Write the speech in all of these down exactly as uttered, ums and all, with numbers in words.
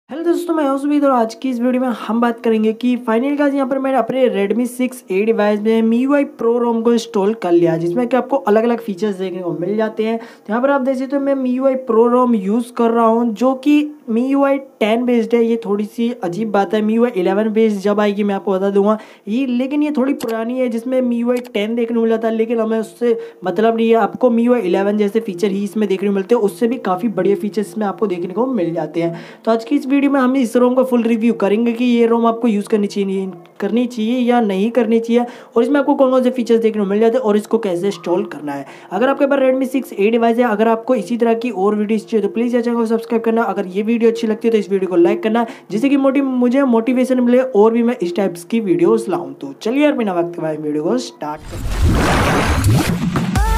Hello दोस्तों, मैं हूं सुमित और आज की इस वीडियो में हम बात करेंगे कि फाइनली गाइस यहाँ पर मैंने अपने Redmi सिक्स ए डिवाइस में M I U I Pro ROM को इंस्टॉल कर लिया, जिसमें कि आपको अलग अलग फीचर्स देखने को मिल जाते हैं। तो यहाँ पर आप देख सकते हो मैं M I U I Pro ROM use कर रहा हूँ, जो कि M I U I ten based है। ये थोड़ी सी अजीब बात है, M I U I eleven based जब आएगी मैं आपको बता दूंगा ये, लेकिन ये थोड़ी पुरानी है जिसमें M I U I ten देखने को मिल जाता है, लेकिन हमें उससे मतलब नहीं है। आपको M I U I eleven जैसे फीचर ही इसमें देखने को मिलते हैं, उससे भी काफ़ी बढ़िया फीचर्स इसमें आपको देखने को मिल जाते हैं। तो आज की इस वीडियो में हम इस रोम का फुल रिव्यू करेंगे कि ये रोम आपको यूज़ करनी चाहिए करनी चाहिए या नहीं करनी चाहिए, और इसमें आपको कौन कौन से फीचर्स देखने को मिल जाते हैं और इसको कैसे इंस्टॉल करना है। अगर आपके पास Redmi सिक्स ए डिवाइस है, अगर आपको इसी तरह की और वीडियोस चाहिए तो प्लीज़ चैनल को सब्सक्राइब करना। अगर ये वीडियो अच्छी लगती है तो इस वीडियो को लाइक करना, जिससे कि मोटिव मुझे मोटिवेशन मिले और भी मैं इस टाइप्स की वीडियोस लाऊं। तो चलिए यार बिना वक्त के बाद वीडियो को स्टार्ट करते हैं।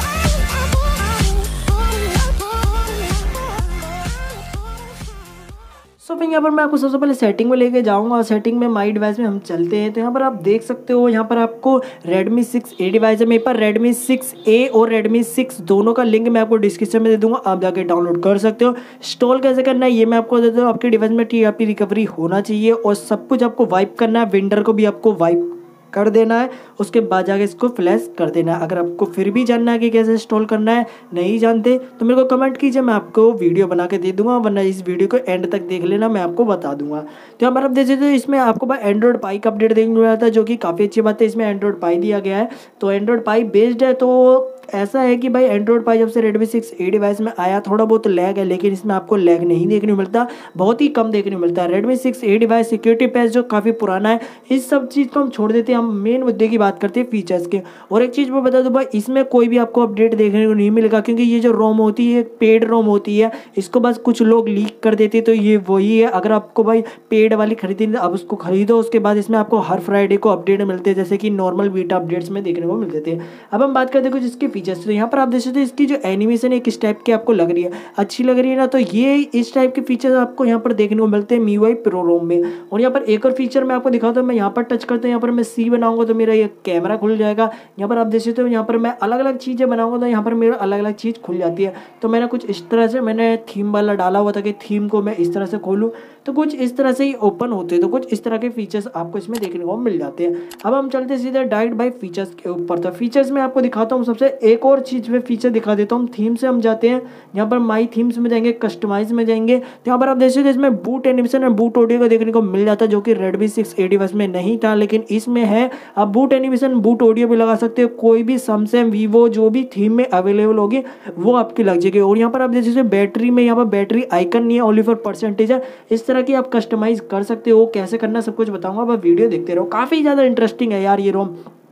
सो so, फिर यहाँ पर मैं आपको सबसे पहले सेटिंग में लेके जाऊंगा और सेटिंग में माई डिवाइस में हम चलते हैं। तो यहाँ पर आप देख सकते हो, यहाँ पर आपको Redmi सिक्स ए डिवाइस है मेरे पास। Redmi सिक्स ए और Redmi सिक्स दोनों का लिंक मैं आपको डिस्क्रिप्शन में दे दूंगा, आप जाके डाउनलोड कर सकते हो। इंस्टॉल कैसे करना है ये मैं आपको देता हूँ। आपके डिवाइस में टी आर पी रिकवरी होना चाहिए और सब कुछ आपको वाइप करना है, विंडर को भी आपको वाइप कर देना है, उसके बाद जाके इसको फ्लैश कर देना है। अगर आपको फिर भी जानना है कि कैसे इंस्टॉल करना है, नहीं जानते तो मेरे को कमेंट कीजिए, मैं आपको वीडियो बना के दे दूंगा, वरना इस वीडियो को एंड तक देख लेना, मैं आपको बता दूंगा। तो यहाँ पर आप देख सकते हो इसमें आपको बस एंड्रॉइड पाई का अपडेट देखने को मिला था, जो कि काफ़ी अच्छी बात है। इसमें एंड्रॉइड पाई दिया गया है, तो एंड्रॉइड पाई बेस्ड है। तो ऐसा है कि भाई एंड्रॉइड पाई जब से Redmi सिक्स ए डिवाइस में आया थोड़ा बहुत लैग है, लेकिन इसमें आपको लैग नहीं देखने को मिलता, बहुत ही कम देखने को मिलता है। Redmi six A device security patch जो काफ़ी पुराना है, इस सब चीज़ को हम छोड़ देते हैं, हम मेन मुद्दे की बात करते हैं फीचर्स के। और एक चीज़ मैं बता दूँ भाई, इसमें कोई भी आपको अपडेट देखने को नहीं मिलेगा, क्योंकि ये जो रोम होती है पेड रोम होती है, इसको बस कुछ लोग लीक कर देते, तो ये वही है। अगर आपको भाई पेड वाली खरीदनी है अब उसको खरीदो, उसके बाद इसमें आपको हर फ्राइडे को अपडेट मिलते हैं, जैसे कि नॉर्मल बीटा अपडेट्स में देखने को मिलते थे। अब हम बात करते हैं कुछ इसके फीचर्स। तो यहाँ पर आप देख सकते हो इसकी जो एनिमेशन है किस टाइप की आपको लग रही है, अच्छी लग रही है ना, तो ये इस टाइप के फीचर्स आपको यहाँ पर देखने को मिलते हैं M I U I Pro ROM में। और यहाँ पर एक और फीचर मैं आपको दिखाता हूँ, मैं यहाँ पर टच करता हूँ, यहाँ पर मैं सी बनाऊंगा तो मेरा ये कैमरा खुल जाएगा। यहाँ पर आप देख सकते हो, यहाँ पर मैं अलग अलग चीज़ें बनाऊंगा तो यहाँ पर मेरा अलग अलग चीज़ खुल जाती है। तो मैंने कुछ इस तरह से मैंने थीम वाला डाला हुआ था कि थीम को मैं इस तरह से खोलूँ तो कुछ इस तरह से ही ओपन होते हैं, तो कुछ इस तरह के फीचर्स आपको इसमें देखने को मिल जाते हैं। अब हम चलते सीधे डायरेक्ट बाई फीचर्स के ऊपर। तो फीचर्स में आपको दिखाता हूँ, सबसे एक और चीज़ में फीचर दिखा देता हूँ। थीम से हम जाते हैं, यहाँ पर माई थीम्स में जाएंगे, कस्टमाइज में जाएंगे, तो यहाँ पर आप देख सकते हैं इसमें बूट एनिमेशन और बूट ऑडियो का देखने को मिल जाता है, जो कि Redmi सिक्स ए डिवाइस में नहीं था, लेकिन इसमें है। आप बूट एनिमेशन बूट ऑडियो भी लगा सकते हो, कोई भी सैमसंग वीवो जो भी थीम में अवेलेबल होगी वो आपकी लग जाएगी। और यहाँ पर आप देख सकते हो बैटरी में, यहाँ पर बैटरी आइकन नहीं है, ओनली फॉर परसेंटेज है। इस तरह की आप कस्टमाइज कर सकते हो, कैसे करना सब कुछ बताऊंगा, आप वीडियो देखते रहो, काफ़ी ज़्यादा इंटरेस्टिंग है यार ये रोम।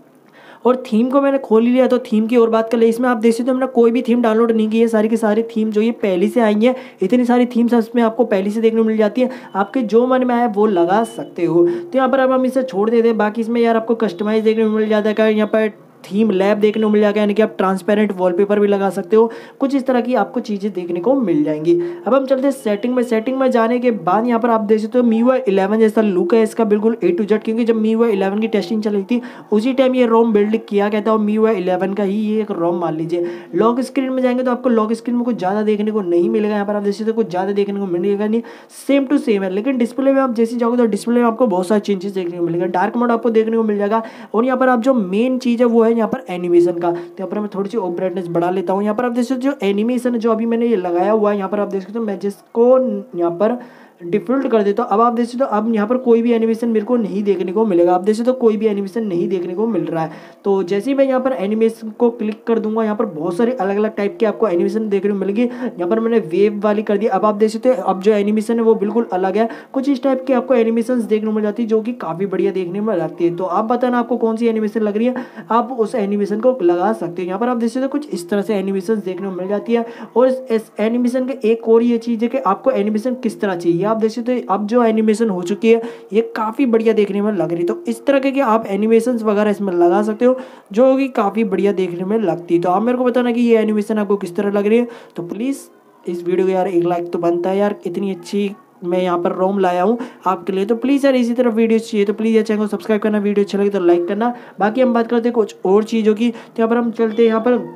और थीम को मैंने खोल लिया, तो थीम की और बात कर ले। इसमें आप देख सकते हो मैंने कोई भी थीम डाउनलोड नहीं की है, सारी की सारी थीम जो ये पहले से आई है, इतनी सारी थीम्स इसमें आपको पहले से देखने को मिल जाती है, आपके जो मन में आए वो लगा सकते हो। तो यहाँ पर अब हम इसे छोड़ देते हैं। बाकी इसमें यार आपको कस्टमाइज देखने को मिल जाता है, यहाँ पर थीम लैब देखने को मिल जाएगा, यानी कि आप ट्रांसपेरेंट वॉलपेपर भी लगा सकते हो, कुछ इस तरह की आपको चीज़ें देखने को मिल जाएंगी। अब हम चलते हैं सेटिंग में। सेटिंग में जाने के बाद यहाँ पर आप देख सकते हो M I U I eleven जैसा लुक है इसका, बिल्कुल ए टू जेड, क्योंकि जब M I U I eleven की टेस्टिंग चल रही थी उसी टाइम ये रोम बिल्ड किया गया था, और M I U I eleven का ही ये एक रोम मान लीजिए। लॉक स्क्रीन में जाएंगे तो आपको लॉक स्क्रीन में कुछ ज़्यादा देखने को नहीं मिलेगा, यहाँ पर आप देख सकते हो कुछ ज़्यादा देखने को मिलेगा नहीं, सेम टू सेम है। लेकिन डिस्प्ले में आप जैसे जाओगे तो डिस्प्ले में आपको बहुत सारी चेंजेस देखने को मिलेगा, डार्क मोड आपको देखने को मिल जाएगा। और यहाँ पर आप जो मेन चीज़ है वो है यहाँ पर एनिमेशन का। तो यहाँ पर मैं थोड़ी सी ब्राइटनेस बढ़ा लेता हूँ। यहाँ पर आप देख सकते हो जो एनिमेशन जो अभी मैंने ये लगाया हुआ है, यहाँ पर आप देख सकते हो मैं जिसको यहाँ पर डिफॉल्ट कर देता हूँ। अब आप देख सकते हो अब यहाँ पर कोई भी एनिमेशन मेरे को नहीं देखने को मिलेगा, आप देख सकते हो कोई भी एनिमेशन नहीं देखने को मिल रहा है। तो जैसे ही मैं यहाँ पर एनिमेशन को क्लिक कर दूंगा, यहाँ पर बहुत सारे अलग अलग टाइप के आपको एनिमेशन देखने को मिलेगी। यहाँ पर मैंने वेव वाली कर दी, अब आप देख सकते हो अब जो एनिमेशन है वो बिल्कुल अलग है, कुछ इस टाइप के आपको एनिमेशन देखने को मिल जाती है, जो कि काफ़ी बढ़िया देखने में लगती है। तो आप बताना आपको कौन सी एनिमेशन लग रही है, आप उस एनिमेशन को लगा सकते हैं। यहाँ पर आप देख सकते हो कुछ इस तरह से एनिमेशन देखने को मिल जाती है। और इस एनिमेशन के एक और ये चीज़ है कि आपको एनिमेशन किस तरह चाहिए, आप देख सकते हो अब जो एनिमेशन हो चुकी है ये काफ़ी बढ़िया देखने में लग रही है। तो इस तरह के कि आप एनिमेशंस वगैरह इसमें लगा सकते हो, जो कि काफ़ी बढ़िया देखने में लगती है। तो आप मेरे को बताना कि ये एनिमेशन आपको किस तरह लग रही है। तो प्लीज़ इस वीडियो को यार एक लाइक तो बनता है यार, इतनी अच्छी मैं यहाँ पर रोम लाया हूँ आपके लिए। तो प्लीज़ यार इसी तरह वीडियोस चाहिए तो प्लीज़ यार चैनल को सब्सक्राइब करना, वीडियो अच्छा लगे तो लाइक करना। बाकी हम बात करते हैं कुछ और चीज़ों की। तो यहाँ पर हम चलते हैं यहाँ पर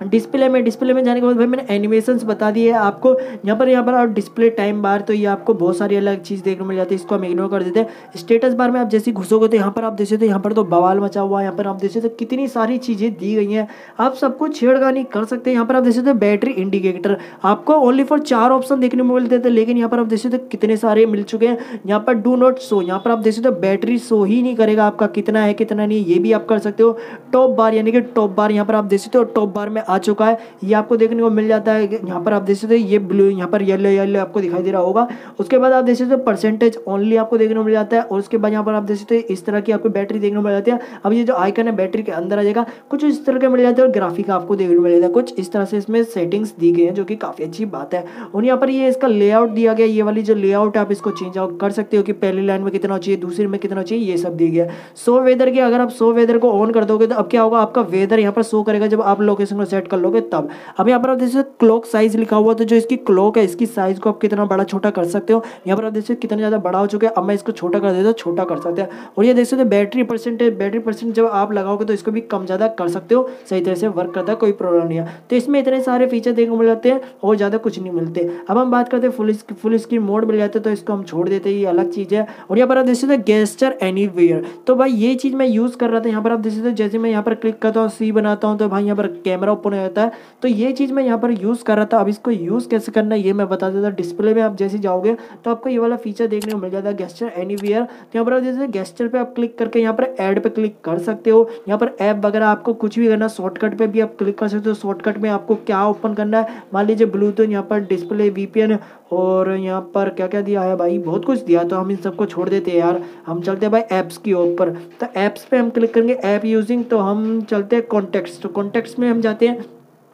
डिस्प्ले में डिस्प्ले में जाने के बाद भाई मैंने एनिमेशंस बता दिए आपको। यहाँ पर यहाँ पर आप डिस्प्ले टाइम बार, तो ये आपको बहुत सारी अलग चीज़ देखने को मिल जाती है, इसको हम इग्नोर कर देते हैं। स्टेटस बार में आप जैसे घुसोगे तो यहाँ पर आप देख सकते हो, यहाँ पर तो बवाल मचा हुआ है। यहाँ पर आप देख सकते हो कितनी सारी चीज़ें दी गई हैं, आप सबको छेड़खानी कर सकते हैं। यहाँ पर आप देख सकते हो बैटरी इंडिकेटर, आपको ओनली फॉर चार ऑप्शन देखने को मिलते थे, लेकिन यहाँ पर आप देख सकते हो कितने सारे मिल चुके हैं। यहाँ पर डू नॉट शो, यहाँ पर आप देख सकते हो बैटरी शो ही नहीं करेगा आपका कितना है कितना नहीं, ये भी आप कर सकते हो। टॉप बार यानी कि टॉप बार यहाँ पर आप देख सकते हो टॉप बार में आ चुका है, ये आपको देखने को मिल जाता है। यहाँ पर आप देख सकते हो ये ब्लू, यहाँ पर येलो येलो आपको दिखाई दे रहा होगा। उसके बाद आप देख सकते हो परसेंटेज ओनली आपको देखने को मिल जाता है, और उसके बाद यहाँ पर आप देख सकते हो इस तरह की आपको बैटरी देखने को मिल जाती है। अब ये जो आइकन है बैटरी के अंदर आ जाएगा, कुछ इस तरह के मिल जाते हैं, और ग्राफिक आपको देखने को मिल जाता है। कुछ इस तरह से इसमें सेटिंग्स दी गई हैं जो कि काफ़ी अच्छी बात है। और यहाँ पर ये इसका लेआउट दिया गया, ये वाली जो लेआउट है आप इसको चेंज आउट कर सकते हो कि पहली लाइन में कितना चाहिए, दूसरी में कितना चाहिए, ये सब दिया गया है। सो वेदर की अगर आप सो वेदर को ऑन कर दोगे तो अब क्या होगा, आपका वेदर यहाँ पर शो करेगा जब आप लोकेशन को सेट कर लोगे तब। अब यहाँ पर आप जैसे क्लॉक साइज लिखा हुआ, तो जो इसकी क्लॉक है इसकी साइज को आप कितना बड़ा छोटा कर सकते हो। यहाँ पर आप देख सकते हो कितना ज़्यादा बड़ा हो चुका है, अब मैं इसको छोटा कर देता हूँ, छोटा कर सकते हैं। और ये देख सकते हो बैटरी परसेंटेज, बैटरी परसेंट जब आप लगाओगे तो इसको भी कम ज़्यादा कर सकते हो, सही तरह से वर्क करता है, कोई प्रॉब्लम नहीं है। तो इसमें इतने सारे फीचर देखने को मिल जाते हैं और ज़्यादा कुछ नहीं मिलते। अब हम बात करते हैं फुल फुल स्क्रीन मोड मिल जाते हैं, तो इसको हम छोड़ देते हैं, ये अलग चीज़ है। और यहाँ पर आप देख सकते हो गेस्चर एनीवेयर, तो भाई ये चीज़ मैं यूज़ कर रहा था। यहाँ पर आप देख सकते हो जैसे मैं यहाँ पर क्लिक करता हूँ, सी बनाता हूँ, तो भाई यहाँ पर कैमरा ओपन हो जाता है, तो ये चीज़ मैं यहाँ पर यूज़ कर रहा था। अब इसको यूज़ कैसे करना है ये मैं बता देता हूँ। डिस्प्ले में आप जैसे जाओगे तो आपको ये वाला फीचर देखने को मिल जाता है गेस्चर एनीवेयर। तो यहाँ पर आप जैसे गेस्चर पे आप क्लिक करके यहाँ पर ऐड पे क्लिक कर सकते हो। यहाँ पर ऐप वगैरह आपको कुछ भी करना, शॉर्टकट पे भी आप क्लिक कर सकते हो। शॉर्टकट में आपको क्या ओपन करना है, मान लीजिए ब्लूटूथ, यहाँ पर डिस्प्ले, वीपीएन, और यहाँ पर क्या क्या दिया है भाई, बहुत कुछ दिया। तो हम इन सबको छोड़ देते हैं यार, हम चलते हैं भाई ऐप्स की ऊपर। तो ऐप्स पे हम क्लिक करेंगे, ऐप यूजिंग, तो हम चलते हैं कॉन्टेक्ट्स। तो कॉन्टेक्ट्स में हम जाते हैं,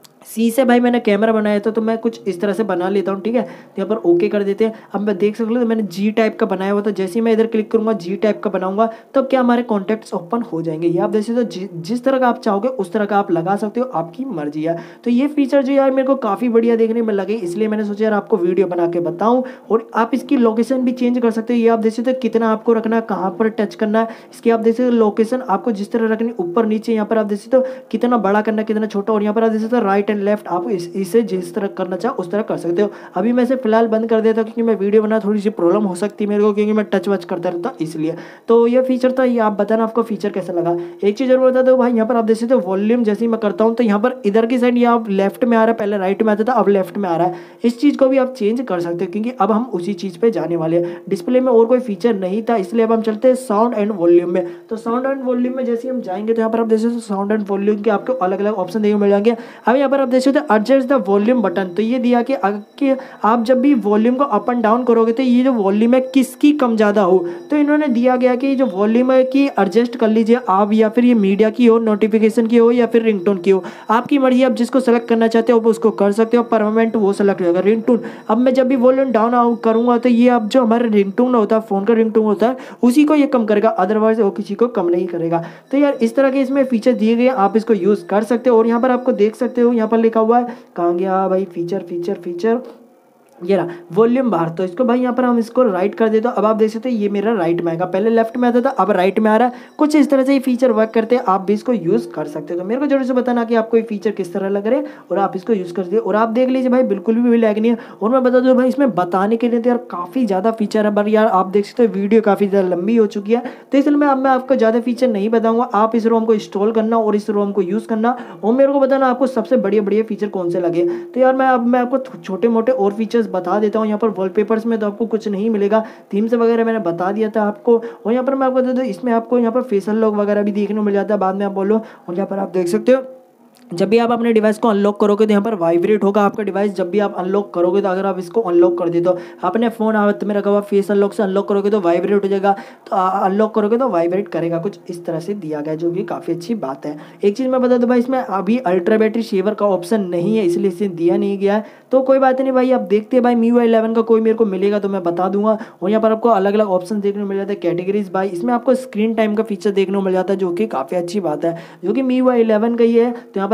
सी से भाई मैंने कैमरा बनाया था तो मैं कुछ इस तरह से बना लेता हूँ, ठीक है। तो यहाँ पर ओके कर देते हैं। अब मैं देख सकता हूँ तो मैंने जी टाइप का बनाया हुआ था, जैसे ही मैं इधर क्लिक करूँगा जी टाइप का बनाऊंगा तो क्या हमारे कॉन्टैक्ट्स ओपन हो जाएंगे। ये आप देख सकते हो, जि, जिस तरह का आप चाहोगे उस तरह का आप लगा सकते हो, आपकी मर्जी है। तो ये फीचर जो यार मेरे को काफ़ी बढ़िया देखने में लगे, इसलिए मैंने सोचा यार आपको वीडियो बना के बताऊँ। और आप इसकी लोकेशन भी चेंज कर सकते हो, ये आप देख सकते हो कितना आपको रखना है, कहाँ पर टच करना है, इसकी आप देख सकते हो लोकेशन आपको जिस तरह रखनी, ऊपर नीचे, यहाँ पर आप देख सकते हो कितना बड़ा करना है, कितना छोटा। और यहाँ पर आप देख सकते हो राइट एंड लेफ्ट, आप इस इसे जिस तरह करना चाहो उस तरह कर सकते हो। अभी मैं इसे फिलहाल बंद कर देता हूँ क्योंकि मैं वीडियो बना थोड़ी सी प्रॉब्लम हो सकती है मेरे को, क्योंकि मैं टच वच करता रहता इसलिए। तो ये फीचर था, ये आप बताना आपको फीचर कैसा लगा। एक चीज़ जरूर बता दो भाई, यहाँ पर आप देख सकते हो वॉल्यूम जैसे ही मैं करता हूँ तो यहाँ पर इधर की साइड ये आप लेफ्ट में आ रहा है, पहले राइट में आता था अब लेफ्ट में आ रहा है। इस चीज़ को भी आप चेंज कर सकते हो क्योंकि अब हम उसी चीज़ पे जाने वाले हैं। डिस्प्ले में और कोई फीचर नहीं था, इसलिए अब हम चलते हैं साउंड एंड वॉल्यूम में। तो साउंड एंड वॉल्यूम में जैसे हम जाएंगे तो यहाँ पर आप देख सकते हो साउंड एंड वॉल्यूम के आपको अलग अलग ऑप्शन देखने को मिल जाएंगे। अब यहाँ पर आप देख सकते हो एडजस्ट द वॉल्यूम बटन, तो ये दिया कि, कि आप जब भी वॉल्यूम को अप एंड डाउन करोगे तो ये जो वॉल्यूम है किसकी कम ज़्यादा हो, तो इन्होंने दिया गया कि जो वॉल्यूम है की एडजस्ट कर लीजिए आप, या फिर ये मीडिया की हो, नोटिफिकेशन की हो, या फिर रिंगटोन की हो, आपकी मर्जी। आप जिसको सेलेक्ट करना चाहते हो उसको कर सकते हो, परमानेंट वो सेलेक्ट होगा। रिंगटोन, अब मैं जब भी वॉल्यूम डाउन आउट करूँगा तो ये अब जो हमारा रिंगटोन होता है, फ़ोन का रिंगटोन होता है, उसी को ये कम करेगा, अदरवाइज वो किसी को कम नहीं करेगा। तो यार इस तरह के इसमें फीचर दिए गए, आप इसको यूज़ कर सकते हो। और यहाँ पर आपको देख सकते हो, यहाँ पर लिखा हुआ है, कहाँ गया भाई फीचर फीचर फीचर ये रहा वॉल्यूम बार। तो इसको भाई यहाँ पर हम इसको राइट कर देते हो, अब आप देख सकते हो ये मेरा राइट में आएगा, पहले लेफ्ट में आता था अब राइट में आ रहा है। कुछ इस तरह से ये फीचर वर्क करते हैं, आप भी इसको यूज़ कर सकते हो। तो मेरे को जरूर से बताना कि आपको ये फीचर किस तरह लग रहे हैं और आप इसको यूज़ कर सकते हो। और आप देख लीजिए भाई बिल्कुल भी लैग नहीं है। और मैं बता दूँ भाई इसमें बताने के लिए तो यार काफ़ी ज़्यादा फीचर है, पर यार आप देख सकते हो वीडियो काफ़ी ज़्यादा लंबी हो चुकी है, तो इसलिए मैं अब मैं आपको ज़्यादा फीचर नहीं बताऊँगा। आप इस रोम को इंस्टॉल करना और इस रोम को यूज़ करना और मेरे को बताना आपको सबसे बढ़िया बढ़िया फीचर कौन से लगे। तो यार मैं अब मैं आपको छोटे मोटे और फीचर्स बता देता हूँ। यहाँ वॉलपेपर्स में तो आपको कुछ नहीं मिलेगा, थीम्स वगैरह मैंने बता दिया था आपको। और यहाँ पर मैं आपको बता दूं इसमें आपको यहाँ पर फेशियल लॉक वगैरह भी देखने को मिल जाता है, बाद में आप बोलो। और यहाँ पर आप देख सकते हो जब भी आप अपने डिवाइस को अनलॉक करोगे तो यहाँ पर वाइब्रेट होगा आपका डिवाइस। जब भी आप अनलॉक करोगे तो अगर आप इसको अनलॉक कर देते हो, अपने फ़ोन हाथ में रखा हुआ फेस अनलॉक से अनलॉक करोगे तो वाइब्रेट हो जाएगा, तो अनलॉक करोगे तो वाइब्रेट करेगा। कुछ इस तरह से दिया गया जो कि काफ़ी अच्छी बात है। एक चीज़ मैं बता दूँ भाई, इसमें अभी अल्ट्रा बैटरी सेवर का ऑप्शन नहीं है, इसलिए इसे दिया नहीं गया है। तो कोई बात नहीं भाई, आप देखते हैं भाई M I U I eleven का कोई मेरे को मिलेगा तो मैं बता दूंगा। और यहाँ पर आपको अलग अलग ऑप्शन देखने को मिल जाता है, कैटेगरीज भाई। इसमें आपको स्क्रीन टाइम का फीचर देखने को मिल जाता है जो कि काफ़ी अच्छी बात है, जो कि M I U I eleven का ही है। तो यहाँ पर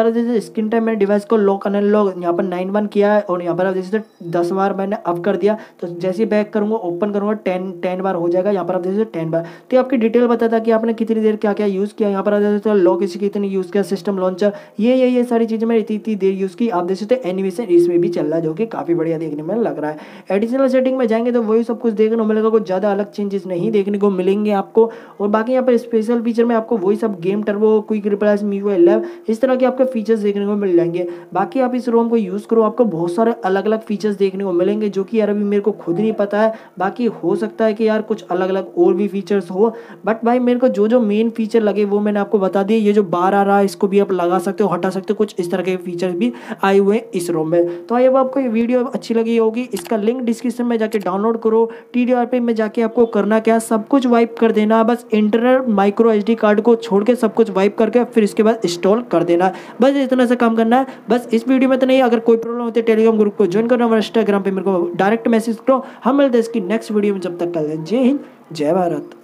पर जैसे स्क्रीन टाइम मैंने डिवाइस को लॉक अनलॉक यहाँ पर नाइन वन किया है और यहाँ पर आप जैसे दस बार मैंने अप कर दिया, तो जैसे ही बैक करूँगा ओपन करूँगा टेन टेन बार हो जाएगा। यहाँ पर आप जैसे टेन बार तो आपकी डिटेल बताता है कि आपने कितनी देर क्या क्या यूज़ किया। यहाँ पर आप जैसे लॉक इसी कितनी यूज़ किया, सिस्टम लॉन्चर, ये ये ये सारी चीज़ें मैंने इतनी इतनी देर यूज़ की। आप देख सकते हैं एनिमेशन इसमें भी चल रहा है जो कि काफ़ी बढ़िया देखने में लग रहा है। एडिशनल सेटिंग में जाएंगे तो वही सब कुछ देखने को मिलेगा, कुछ ज़्यादा अलग चेंजेस नहीं देखने को मिलेंगे आपको। और बाकी यहाँ पर स्पेशल फीचर में आपको वही सब गेम टर्बो, क्विक रिप्लेस, मीवो इलेवन इस तरह के आपके फीचर्स देखने को मिल जाएंगे। बाकी आप इस रोम को यूज़ करो, आपको बहुत सारे अलग अलग फीचर्स देखने को मिलेंगे जो कि यार अभी मेरे को खुद नहीं पता है। बाकी हो सकता है कि यार कुछ अलग अलग और भी फीचर्स हो, बट भाई मेरे को जो जो मेन फीचर लगे वो मैंने आपको बता दिए। ये जो बार आ रहा है इसको भी आप लगा सकते हो, हटा सकते हो, कुछ इस तरह के फीचर्स भी आए हुए हैं इस रोम में। तो अब आपको ये वीडियो अच्छी लगी होगी, इसका लिंक डिस्क्रिप्शन में जाके डाउनलोड करो। टी डी आर पे में जाके आपको करना क्या, सब कुछ वाइप कर देना, बस internal micro H D card को छोड़ के सब कुछ वाइप करके फिर इसके बाद इंस्टॉल कर देना। बस इतना सा काम करना है। बस इस वीडियो में तो नहीं, अगर कोई प्रॉब्लम होती है टेलीग्राम ग्रुप को ज्वाइन करना और इंस्टाग्राम पे मेरे को डायरेक्ट मैसेज करो। हम मिलते हैं इसकी नेक्स्ट वीडियो में, जब तक कल जय हिंद जय भारत।